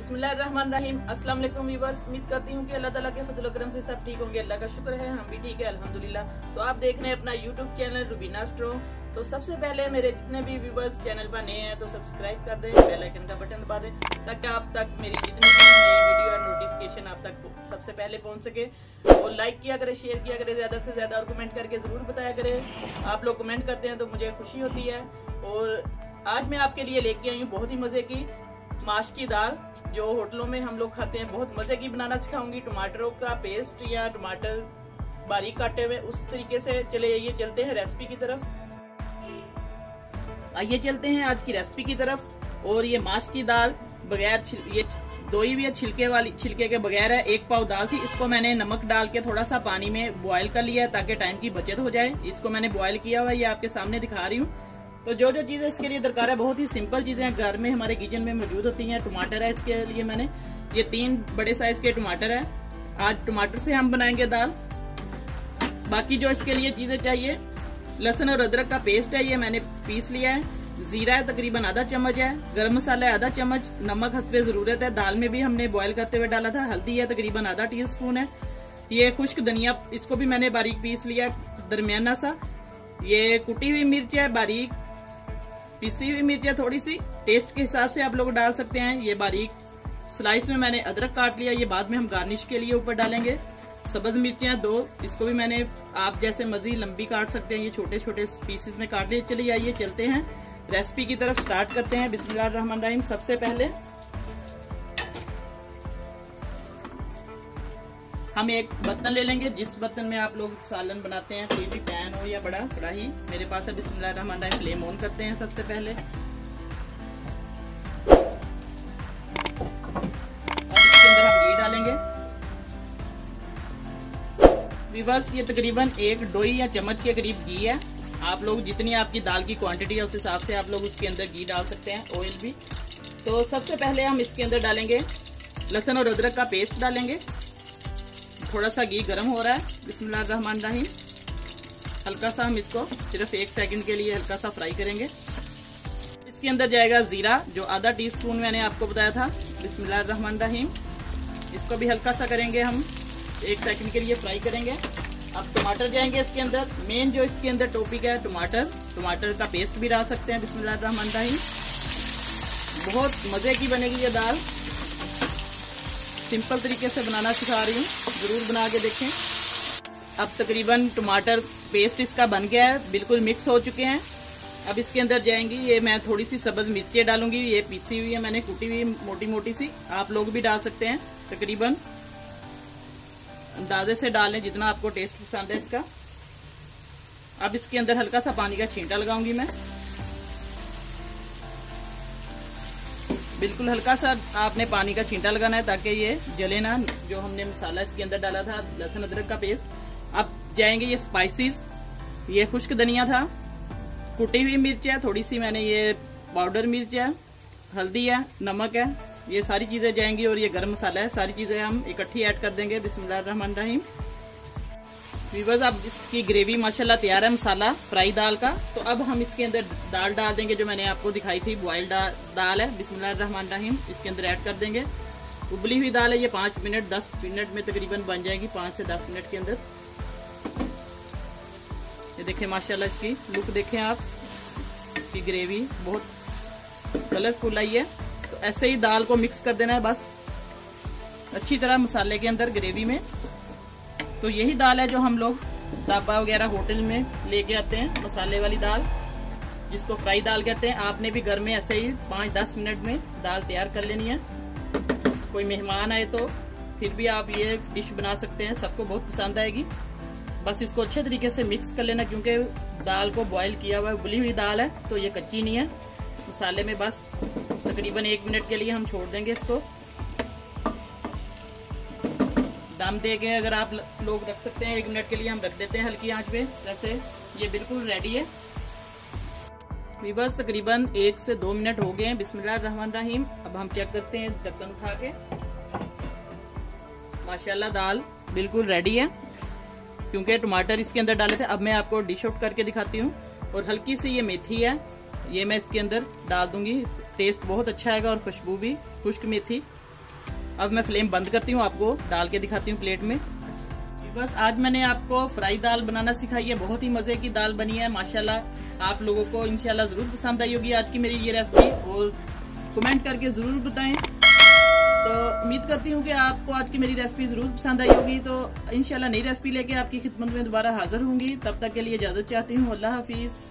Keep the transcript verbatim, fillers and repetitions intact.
बिस्मिल्लाहिर्रहमानिर्रहीम। अस्सलाम वालेकुम व्यूअर्स, उम्मीद करती हूँ कि अल्लाह ताला के फजल करम से सब ठीक होंगे। अल्लाह का शुक्र है, हम भी ठीक है अल्हम्दुलिल्लाह। तो आप देख रहे हैं अपना यूट्यूब चैनल रुबीना स्ट्रॉन्ग। तो सबसे पहले मेरे जितने भी व्यूअर्स चैनल पर नए हैं तो सब्सक्राइब कर दें, बेल आइकन का बटन दबा दें ताकि आप तक मेरी जितनी भी नई वीडियो और नोटिफिकेशन आप तक सबसे पहले पहुंच सके। और लाइक किया करें, शेयर किया करें ज़्यादा से ज़्यादा और कमेंट करके ज़रूर बताया करें। आप लोग कमेंट करते हैं तो मुझे खुशी होती है। और आज मैं आपके लिए लेके आई हूँ बहुत ही मज़े की माश की दाल, जो होटलों में हम लोग खाते हैं। बहुत मज़े की बनाना सिखाऊंगी। टमाटरों का पेस्ट या टमाटर बारीक काटे हुए उस तरीके से। चले ये चलते हैं रेसिपी की तरफ। आइए चलते हैं आज की रेसिपी की तरफ। और ये माश की दाल बगैर ये दोई भी है, छिलके वाली छिलके के बगैर है। एक पाव दाल थी, इसको मैंने नमक डाल के थोड़ा सा पानी में बॉयल कर लिया है ताकि टाइम की बचत हो जाए। इसको मैंने बॉयल किया हुआ है, ये आपके सामने दिखा रही हूँ। तो जो जो चीज़ें इसके लिए दरकार है, बहुत ही सिंपल चीज़ें हैं, घर में हमारे किचन में मौजूद होती हैं। टमाटर है, इसके लिए मैंने ये तीन बड़े साइज के टमाटर है। आज टमाटर से हम बनाएंगे दाल। बाकी जो इसके लिए चीज़ें चाहिए, लहसुन और अदरक का पेस्ट है, ये मैंने पीस लिया है। जीरा है तकरीबन आधा चम्मच है। गरम मसाला है आधा चम्मच। नमक हस्बे ज़रूरत है, दाल में भी हमने बॉयल करते हुए डाला था। हल्दी है तकरीबन आधा टी स्पून है। ये खुश्क धनिया, इसको भी मैंने बारीक पीस लिया दरमियाना सा। ये कुटी हुई मिर्च है, बारीक पिसी हुई मिर्च है थोड़ी सी, टेस्ट के हिसाब से आप लोग डाल सकते हैं। ये बारीक स्लाइस में मैंने अदरक काट लिया, ये बाद में हम गार्निश के लिए ऊपर डालेंगे। सब्ज मिर्चियाँ दो, इसको भी मैंने आप जैसे मर्जी लंबी काट सकते हैं, ये छोटे छोटे पीसेस में काट लिए। चलिए आइए चलते हैं रेसिपी की तरफ, स्टार्ट करते हैं। बिस्मिल्लाहिर्रहमानिर्रहीम। सबसे पहले हम एक बर्तन ले लेंगे, जिस बर्तन में आप लोग सालन बनाते हैं, कोई भी पैन हो या बड़ा कढ़ाई मेरे पास है। बिस्मिल्लाहिर्रहमानिर्रहीम। फ्लेम ऑन करते हैं सबसे पहले। अब इसके अंदर हम घी डालेंगे। व्यूअर्स, ये तकरीबन एक डोई या चम्मच के करीब घी है। आप लोग जितनी आपकी दाल की क्वांटिटी है उस हिसाब से आप लोग उसके अंदर घी डाल सकते हैं, ऑयल भी। तो सबसे पहले हम इसके अंदर डालेंगे लहसुन और अदरक का पेस्ट डालेंगे। थोड़ा सा घी गर्म हो रहा है। बिस्मिल्लाहिर्रहमानिर्रहीम। हल्का सा हम इसको सिर्फ एक सेकंड के लिए हल्का सा फ्राई करेंगे। इसके अंदर जाएगा जीरा, जो आधा टीस्पून मैंने आपको बताया था। बिस्मिल्लाहिर्रहमानिर्रहीम। इसको भी हल्का सा करेंगे, हम एक सेकंड के लिए फ्राई करेंगे। अब टमाटर जाएंगे इसके अंदर। मेन जो इसके अंदर टॉपिक है टमाटर, टमाटर का पेस्ट भी डाल सकते हैं। बिस्मिल्लाहिर्रहमानिर्रहीम। बहुत मज़े की बनेगी ये दाल, सिंपल तरीके से बनाना सिखा रही हूँ, ज़रूर बना के देखें। अब तकरीबन टमाटर पेस्ट इसका बन गया है, बिल्कुल मिक्स हो चुके हैं। अब इसके अंदर जाएंगी, ये मैं थोड़ी सी सब्ज़ मिर्चें डालूंगी। ये पीसी हुई है मैंने, कुटी हुई मोटी मोटी सी, आप लोग भी डाल सकते हैं। तकरीबन अंदाजे से डालें जितना आपको टेस्ट पसंद है इसका। अब इसके अंदर हल्का सा पानी का छींटा लगाऊंगी मैं, बिल्कुल हल्का सा आपने पानी का छींटा लगाना है ताकि ये जले ना। जो हमने मसाला इसके अंदर डाला था, लहसुन अदरक का पेस्ट। अब जाएंगे ये स्पाइसेस। ये खुश्क धनिया था, कुटी हुई मिर्च है थोड़ी सी मैंने, ये पाउडर मिर्च है, हल्दी है, नमक है, ये सारी चीज़ें जाएंगी। और ये गरम मसाला है, सारी चीज़ें हम इकट्ठी ऐड कर देंगे। बिस्मिल्लाहिर्रहमानिर्रहीम। व्यूअर्स, अब इसकी ग्रेवी माशाल्लाह तैयार है, मसाला फ्राई दाल का। तो अब हम इसके अंदर दाल डाल देंगे, जो मैंने आपको दिखाई थी बॉइल्ड दा, दाल है। बिस्मिल्लाहिर्रहमानिर्रहीम। इसके अंदर ऐड कर देंगे। उबली हुई दाल है, ये पाँच मिनट दस मिनट में तकरीबन बन जाएगी, पाँच से दस मिनट के अंदर। ये देखें माशाल्लाह, इसकी लुक देखें आप, इसकी ग्रेवी बहुत कलरफुल आई है। तो ऐसे ही दाल को मिक्स कर देना है बस अच्छी तरह मसाले के अंदर, ग्रेवी में। तो यही दाल है जो हम लोग ढाबा वगैरह होटल में लेके आते हैं, मसाले वाली दाल, जिसको फ्राई दाल कहते हैं। आपने भी घर में ऐसे ही पाँच दस मिनट में दाल तैयार कर लेनी है। कोई मेहमान आए तो फिर भी आप ये डिश बना सकते हैं, सबको बहुत पसंद आएगी। बस इसको अच्छे तरीके से मिक्स कर लेना, क्योंकि दाल को बॉयल किया हुआ है, उबली हुई दाल है, तो ये कच्ची नहीं है। मसाले में बस तकरीबन एक मिनट के लिए हम छोड़ देंगे इसको। दम दे के अगर आप लोग रख सकते हैं एक मिनट के लिए, हम रख देते हैं हल्की आंच पे। जैसे ये बिल्कुल रेडी है। व्यूअर्स, तकरीबन एक से दो मिनट हो गए हैं। बिस्मिल्लाहिर्रहमानिर्रहीम। अब हम चेक करते हैं ढक्कन उठा के। माशाल्लाह दाल बिल्कुल रेडी है, क्योंकि टमाटर इसके अंदर डाले थे। अब मैं आपको डिश आउट करके दिखाती हूँ। और हल्की सी ये मेथी है, ये मैं इसके अंदर डाल दूंगी। टेस्ट बहुत अच्छा आएगा और खुशबू भी, खुश्क मेथी। अब मैं फ्लेम बंद करती हूँ, आपको डाल के दिखाती हूँ प्लेट में। बस आज मैंने आपको फ्राई दाल बनाना सिखाई है, बहुत ही मजे की दाल बनी है माशाल्लाह। आप लोगों को इंशाल्लाह जरूर पसंद आई होगी आज की मेरी ये रेसिपी, और कमेंट करके जरूर बताएं। तो उम्मीद करती हूँ कि आपको आज की मेरी रेसिपी जरूर पसंद आई होगी। तो इंशाल्लाह नई रेसिपी लेके आपकी खिदमत में दोबारा हाजिर होंगी। तब तक के लिए इजाजत चाहती हूँ। अल्लाह हाफिज।